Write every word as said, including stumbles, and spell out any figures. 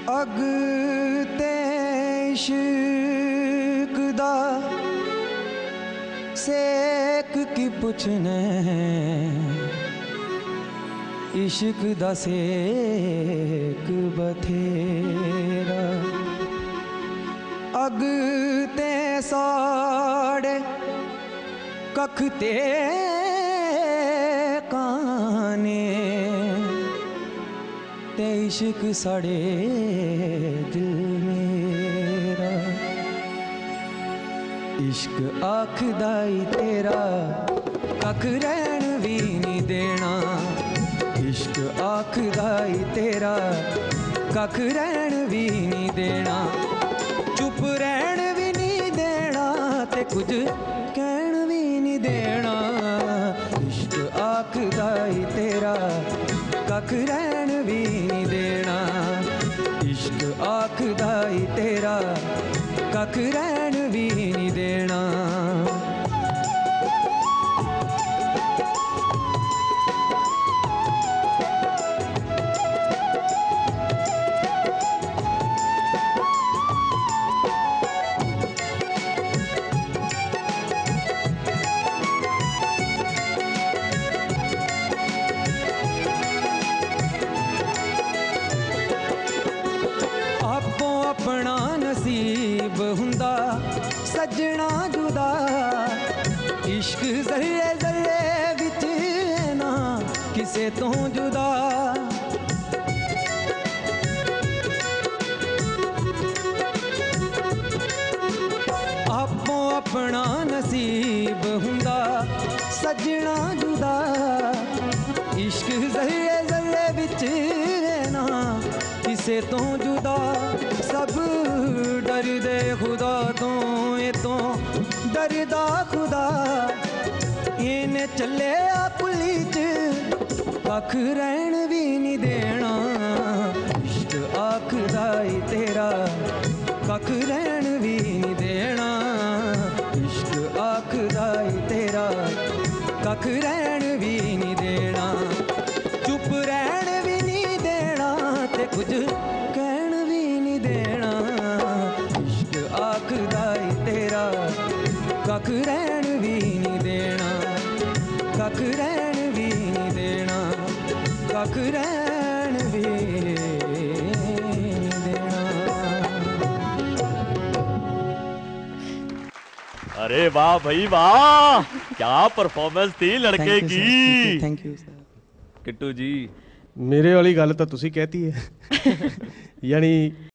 अग ते इश्क दा सेक की पुछने, इश्क दा सेक बथेरा। अग ते साड़े कख ते काने, ते इश्क साड़े दिल मेरा। इश्क आखदाई तेरा कख रहन भी नहीं देना। इश्क आखदाई तेरा कख रहन भी नहीं देना। चुप रहन भी नहीं देना ते कुछ कहन भी नहीं देना। इश्क आखदाई तेरा कख रहन भी नहीं देना। इश्क आखदाई तेरा कख रहन भी नहीं देना। अपना नसीब हुंदा सजना जुदा। इश्क जर्रे जर्रे विच है ना किसे तो जुदा। आपो अपना नसीब हुंदा सजना जुदा। इश्क जर्रे जर्रे विच है ना किसे तो जुदा। सब डर दे खुदा तो ये तो डरदा खुदा। इन्हें चले कुली च कख रहन भी नहीं देना। इश्क आखदाई तेरा कख रहन भी नहीं देना। इश्क आखदाई तेरा कख रहन भी नहीं देना। चुप रहन भी नहीं देना ते कुछ कहन भी नहीं देना। इश्क आखदाई तेरा कख रहन भी नहीं देना। कख रहन भी नहीं देना। कख रहन भी नहीं देना। अरे वाह भाई वाह, क्या परफॉर्मेंस थी लड़के की। Thank you sir. Kittu ji मेरे वाली गल तो तुसी कहती है यानी